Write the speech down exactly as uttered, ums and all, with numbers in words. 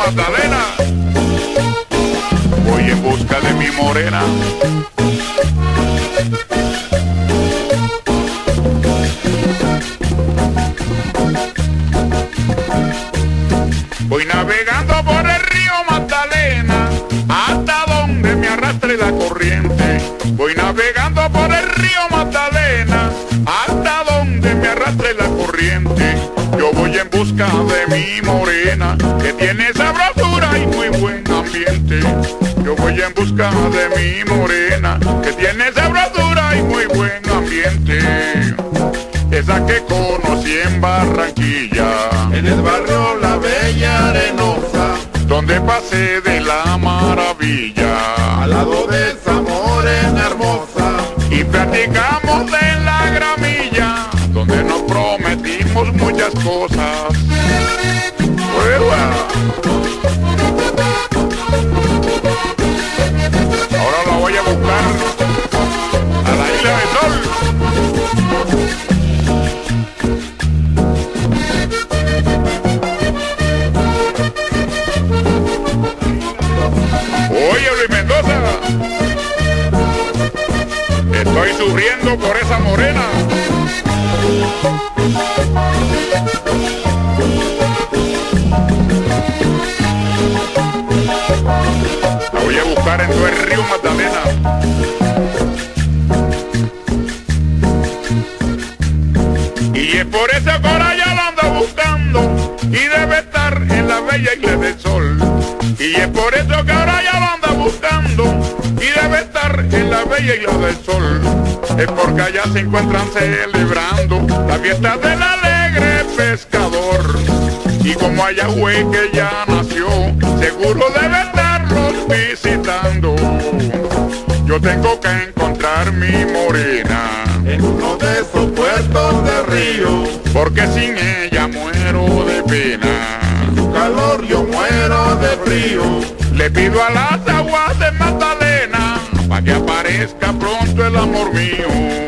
Magdalena. Voy en busca de mi morena. Voy navegando por el río Magdalena hasta donde me arrastre la corriente. Voy navegando por el río Magdalena hasta donde me arrastre la corriente. Yo voy en busca de mi morena que tiene sabrosura y muy buen ambiente. Yo voy en busca de mi morena que tiene sabrosura y muy buen ambiente. Esa que conocí en Barranquilla, en el barrio La Bella Arenosa, donde pasé de la maravilla, al lado de esa morena hermosa, y platicamos de la gramilla, donde nos prometimos muchas cosas. ¡Uepa! Ahora la voy a buscar a la Isla del Sol. Oye, Luis Mendoza, estoy sufriendo por esa morena. La voy a buscar en todo el río Magdalena. Y es por eso que ahora ya la ando buscando, y debe estar en la bella Isla del Sol. Y es por eso que ahora ya lo anda buscando, y debe estar en la bella Isla del Sol. Es porque allá se encuentran celebrando la fiesta del alegre pescador. Y como allá fue que ya nació, seguro debe estarlos visitando. Yo tengo que encontrar mi morena en uno de esos puertos de río, porque sin ella muero de pena. Su calor yo muero de frío. Le pido a las aguas de Magdalena pa' que aparezca pronto el amor mío.